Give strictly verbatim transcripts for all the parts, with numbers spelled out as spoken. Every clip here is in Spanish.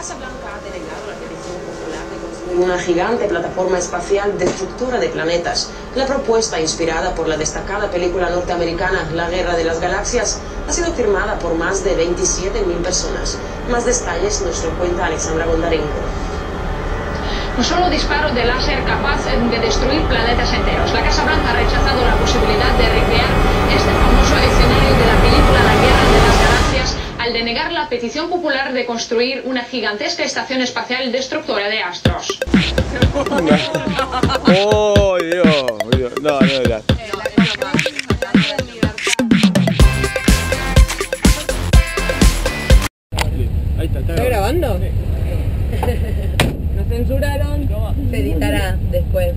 Casa Blanca ha denegado la petición popular de construir una gigante plataforma espacial destructora de planetas. La propuesta, inspirada por la destacada película norteamericana La Guerra de las Galaxias, ha sido firmada por más de veintisiete mil personas. Más detalles nos lo cuenta Alexandra Bondarenko. Un solo disparo de láser capaz de destruir planetas enteros. La Casa Blanca ha rechazado la posibilidad de recrear este famoso escenario de la película La Guerra de las Galaxias al denegar la petición popular de construir una gigantesca estación espacial destructora de astros. ¡Oh, Dios! No, no era. ¿Está grabando? Nos censuraron. Se editará después.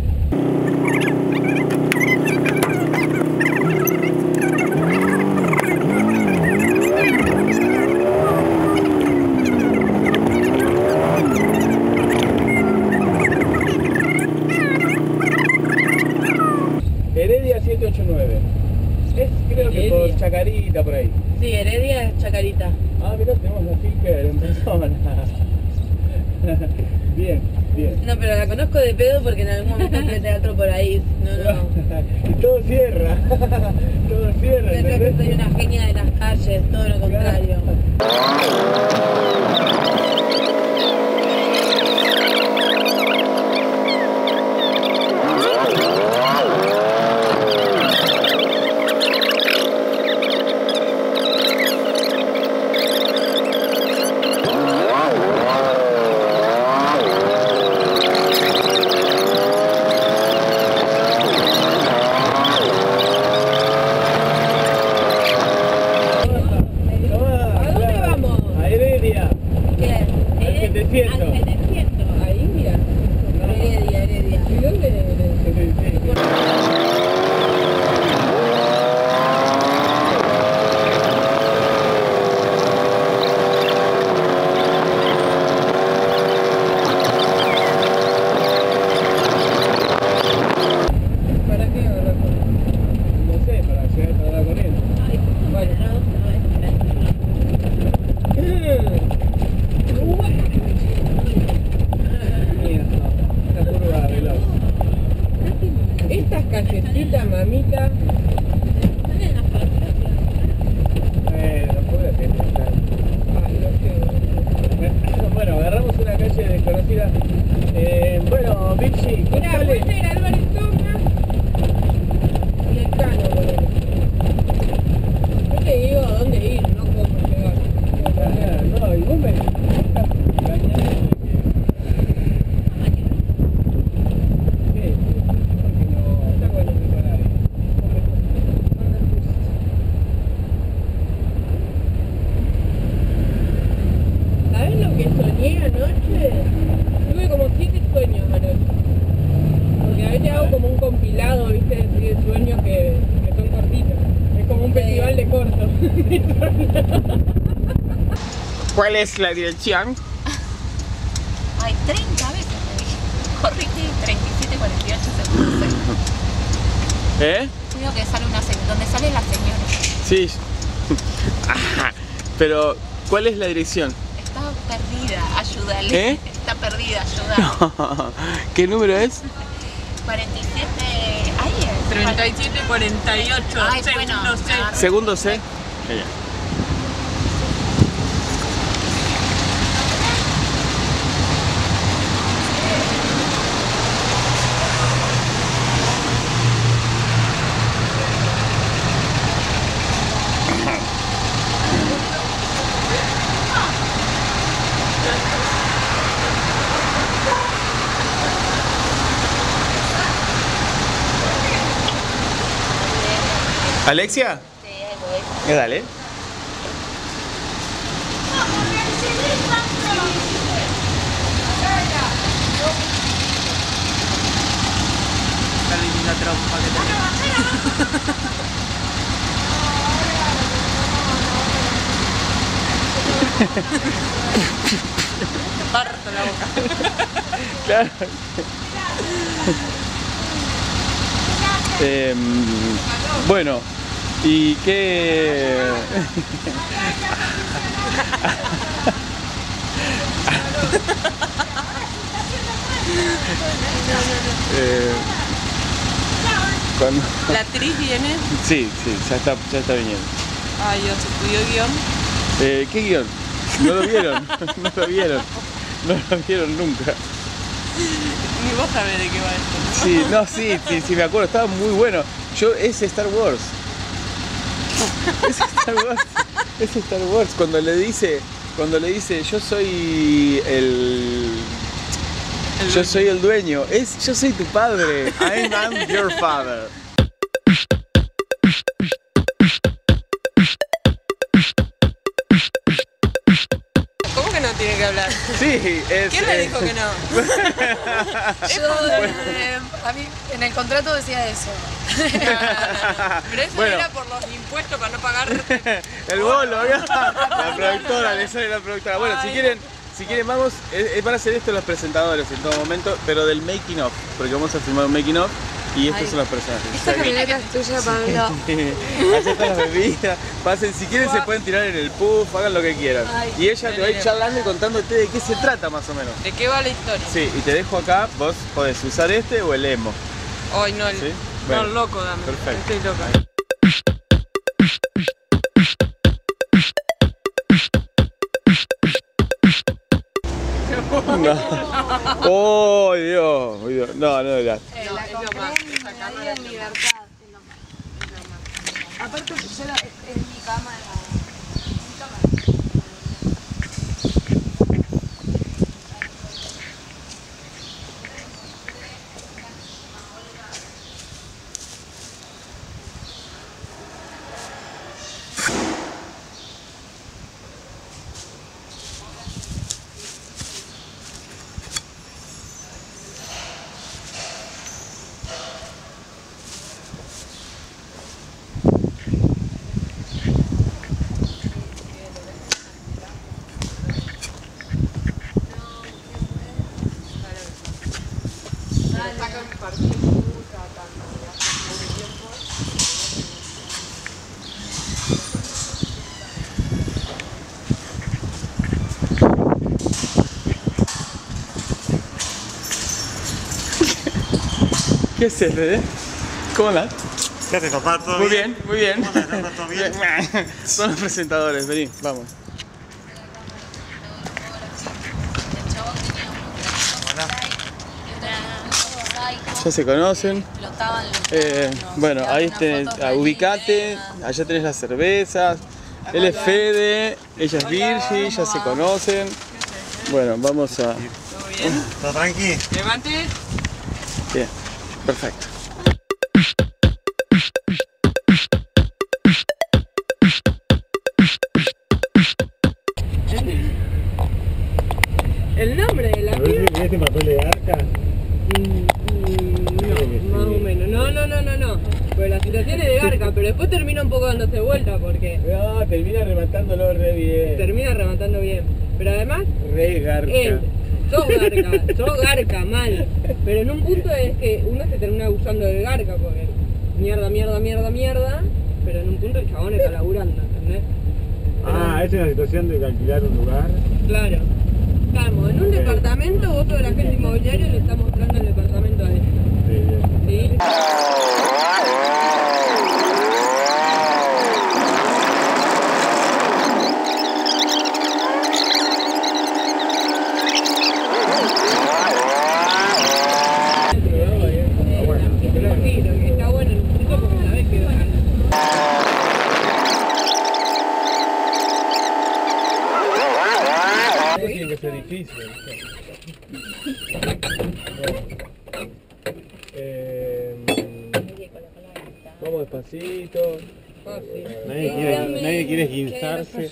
Heredia siete ocho nueve. Es creo que Heredia. por Chacarita, por ahí. Sí, Heredia es Chacarita. Ah, mirá, tenemos la Ficker en persona. Bien, bien. No, pero la conozco de pedo porque en algún momento entré teatro por ahí. No, no. Todo cierra. Todo cierra. Yo creo que soy una genia de las calles, todo lo contrario. Ahí, mira. Heredia, Heredia. ¿Y dónde eres? ¿Para qué hablar con él? No sé, para llegar a hablar con él. Bueno, Esta curva veloz. estas callecitas, mamita. Eh, no puedo hacer nada. Ay, no sé. Bueno, agarramos una calle desconocida. Eh, bueno, Vichy, Mira, ¿cuál es? puede ir Álvarez Tomás y el Cano, boludo. Yo te digo a dónde ir, no cómo llegar. No, y vos me... ¿Sabes lo que soñé anoche? Tuve como siete sueños anoche. Porque a veces hago como un compilado, viste, de sueños que, que son cortitos. Es como un festival de cortos. ¿Cuál es la dirección? Ay, treinta veces me dije. Corriste treinta y siete, cuarenta y ocho segundos. ¿Eh? Creo que sale una señora. ¿Dónde sale la señora? Sí. Ajá. Pero, ¿cuál es la dirección? Está perdida, ayúdale. ¿Eh? Está perdida, ayúdale. ¿Qué número es? cuarenta y siete. Ahí es. treinta y siete, cuarenta y ocho. Ay, bueno, segundo C. me agarré. Segundo C. Ella. ¿Alexia? Sí, ahí voy. Eh, dale. Esta linda trompa que tenés. Parto la boca. Claro. Eh, bueno, ¿y qué? eh, cuando... ¿La actriz viene? Sí, sí, ya está, ya está viniendo. Ay, Dios, ¿estudió guión? Eh, ¿Qué guión? ¿No lo vieron? No lo vieron. No lo vieron nunca. Ni vos sabés de qué va esto, ¿no? Sí, no, sí, sí, sí, me acuerdo, estaba muy bueno. Yo, es Star Wars. Es Star Wars. Es Star Wars. Cuando le dice, cuando le dice, yo soy el... El Yo dueño. soy el dueño. Es, yo soy tu padre. I'm, I'm your father. ¿Cómo que no tiene que hablar? Sí, es... ¿Quién le eh, dijo que no? Yo, eh, a mí, en el contrato decía eso. Pero eso Bueno. era por los impuestos para no pagar. El bolo, ¿vio? La productora, le sale la productora. Bueno, si quieren, si quieren vamos, eh, eh, van a hacer esto los presentadores en todo momento, pero del making of, porque vamos a filmar un making of y estos Ay. son los personajes. Esta camioneta es tuya, Pablo. Allá están las bebidas, pasen, si quieren se pueden tirar en el puff, hagan lo que quieran. Ay. Y ella te va a ir charlando y contándote de qué se trata más o menos. ¿De qué va la historia? Sí, y te dejo acá, vos podés usar este o el emo. Ay, no, el, ¿Sí? no, Bueno, loco, dame. perfecto. Estoy loca. No. Oh, Dios, oh, Dios. No, no, ya. Eh, la compré en Medio en Libertad. Es lo más. Es lo más. Aparte, yo la, es, es mi cama. La, mi cama. ¿Qué es Fede? ¿Cómo andás? ¿Qué haces, papá? ¿Todo Muy bien? bien, muy bien. ¿Cómo andás? ¿Todo bien? Son los presentadores, vení, vamos. Ya se conocen. Eh, bueno, ahí tenés, ah, ubicate, allá tenés las cervezas. Él es Fede, ella es Virgi, ya se conocen. Bueno, vamos a... ¿Todo bien? ¿Todo tranqui? Levante. Bien, perfecto. El nombre de la piba. ¿Viste papel de arca? No, más o menos. No, no, no, no, no. Pues la situación es de garca, pero después termina un poco dándose vuelta porque No, termina rematándolo re bien. termina rematando bien. Pero además, Re garca. él, sos garca, sos garca, mal. Pero en un punto es que uno se termina abusando del garca porque mierda, mierda, mierda, mierda. Pero en un punto el chabón está laburando, ¿entendés? Ah, es una situación de alquilar un lugar. Claro. Estamos en un departamento, vos todo el agente inmobiliario le está mostrando el departamento a él. Sí, bien. ¿Sí? Te lo tiro, que está bueno el punto porque sabés que va. Esto tiene que ser difícil. Bueno. Eh, vamos despacito. Nadie quiere, nadie quiere guinzarse.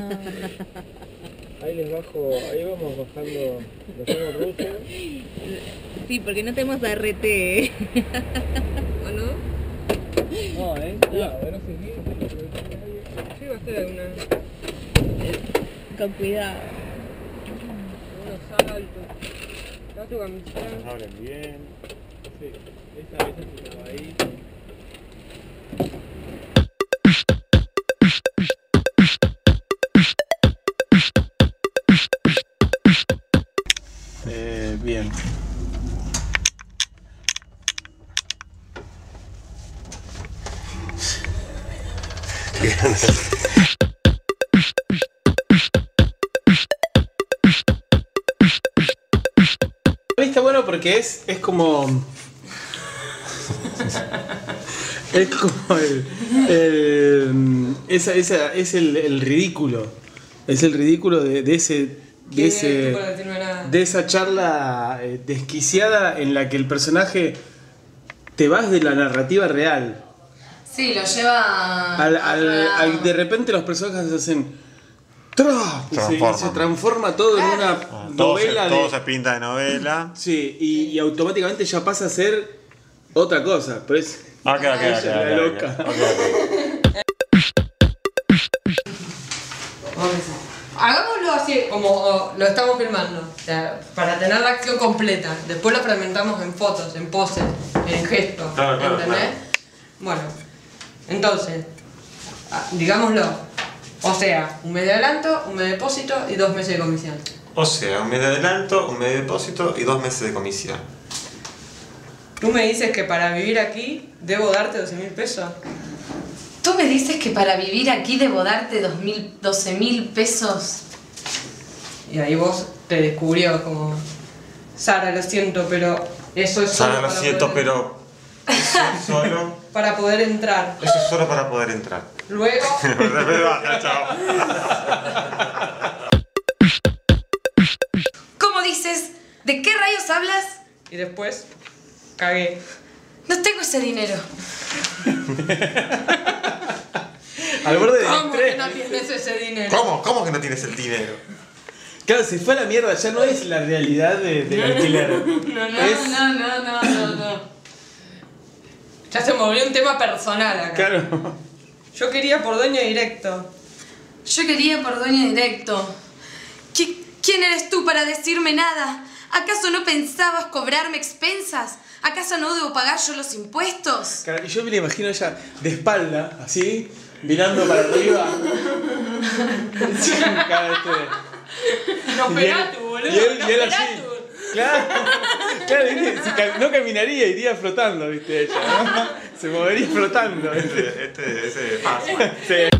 Ahí les bajo, ahí vamos bajando, nos hacemos ruso. Sí, porque no tenemos R T. ¿O no? No, eh, cuidado, no se guíe. Sí, va a ser alguna... Con cuidado. unos saltos. Da tu camiseta. Nos abren bien. Sí, esta vez estaba ahí. Eh, bien. Está bueno porque es, es como... es como el... el esa, esa, es el, el ridículo. Es el ridículo de, de ese... De, ese, de esa charla eh, desquiciada en la que el personaje te vas de la narrativa real. Sí, lo lleva... Al, al, al, de repente los personajes hacen... ¡Tra! Y se, y se transforma todo en una ah, todo novela se, todo de... se pinta de novela. Sí, y, y automáticamente ya pasa a ser otra cosa. Pero es... Ah, okay, okay, ella okay, es la okay, loca. Okay, okay. Hagámoslo así, como oh, lo estamos filmando, o sea, para tener la acción completa. Después lo fragmentamos en fotos, en poses, en gestos, claro, claro, ¿entendés? claro. Bueno, entonces, digámoslo, o sea, un mes de adelanto, un mes de depósito y dos meses de comisión. O sea, un mes de adelanto, un mes de depósito y dos meses de comisión. Tú me dices que para vivir aquí debo darte doce mil pesos. ¿Tú me dices que para vivir aquí debo darte doce mil pesos? Y ahí vos te descubrió como... Sara, lo siento, pero eso es solo Sara, lo para siento, poder... pero... Eso es solo... para poder entrar. Eso es solo para poder entrar. Luego... Chao. ¿Cómo dices? ¿De qué rayos hablas? Y después... Cagué. No tengo ese dinero. Al borde del ¿Cómo estrés. que no tienes ese dinero? ¿Cómo? ¿Cómo que no tienes el dinero? Claro, se fue a la mierda, ya no es la realidad de, del alquiler. No, no, es... no, no, no, no, no. Ya se me volvió un tema personal acá. Claro. Yo quería por dueño directo. Yo quería por dueño directo. ¿Qui- ¿Quién eres tú para decirme nada? ¿Acaso no pensabas cobrarme expensas? ¿Acaso no debo pagar yo los impuestos? Claro, y yo me la imagino ella de espalda, así, mirando para arriba. Cada vez que... No Y él- Nosferatu, boludo. y él- y él así. Nosferatu. Claro, claro, ¿viste? Si cam- no caminaría, iría flotando, viste, ella, ¿no? Se movería flotando, ¿viste? Este, este, ese Fasma. Sí.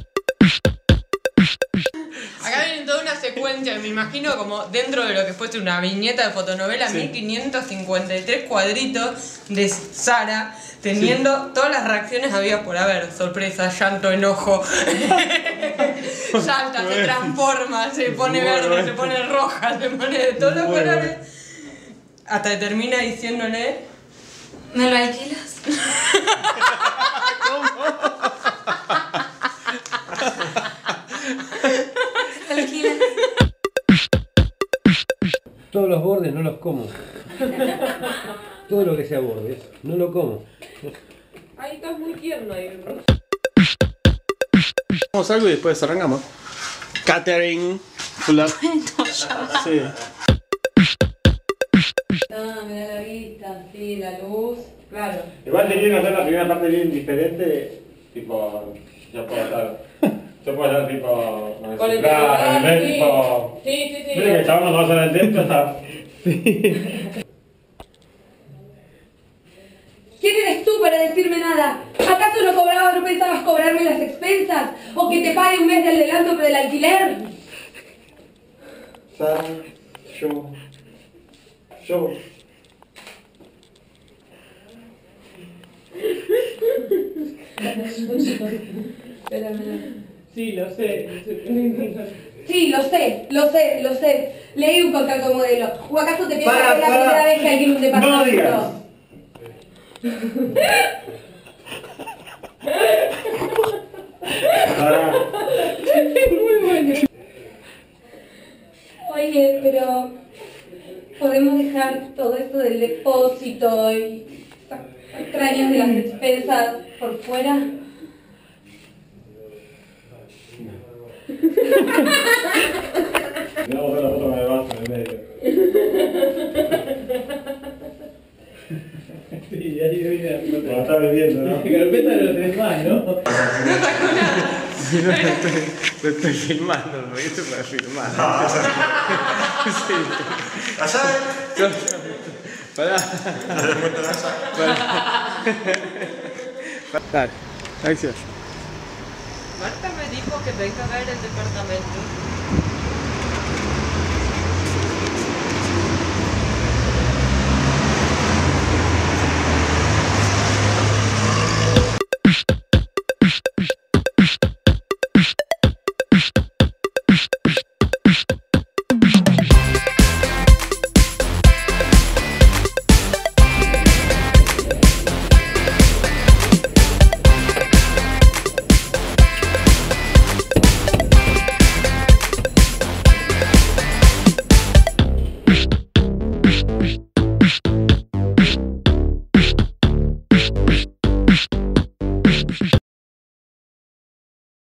Acá viene toda una secuencia, me imagino como dentro de lo que fuese una viñeta de fotonovela, Sí. mil quinientos cincuenta y tres cuadritos de Sara teniendo todas las reacciones habidas por haber: sorpresa, llanto, enojo, salta, se transforma, se pone Muy verde, bueno. se pone roja, se pone de todos los Muy colores, bueno. hasta que termina diciéndole: ¿Me lo alquilas? ¿Alquilas? Todos los bordes no los como. Todo lo que sea bordes, no lo como. Ahí estás muy tierno ahí. Vamos algo y después arrancamos. Catering. Full up. Sí. Ah, me da la vista, sí, la luz. Claro. Igual te quiero hacer la primera parte bien diferente, tipo, yo puedo estar, yo puedo estar tipo, no Con sé, el claro, celular, ¿entendés? sí. Tipo, Sí, sí, sí. mira que el chabón no va a hacer el texto, o sea, ¿Quién eres tú para decirme nada? ¿Acaso no cobrabas, no pensabas cobrarme las expensas? ¿O que te pague un mes de adelanto del alquiler? Sara, yo, yo. Sí, lo sé. Sí, lo sé, lo sé, lo sé. Leí un contrato modelo. ¿O acaso te piensas Para, que es la para. primera vez que alquilo un departamento? No digas. Sara, Oye, pero podemos dejar todo esto del depósito y estas extrañas de las expensas por fuera. le vamos a hacer la foto con el vaso en el medio. Sí, ahí viene la Lo está bebiendo, ¿no? carpeta no lo tenés más, ¿no? No, lo estoy, lo estoy filmando, porque esto es para filmar. Sí. Allá, No, pará. Pará. Dale, acción. Marta me dijo que venga a ver el departamento.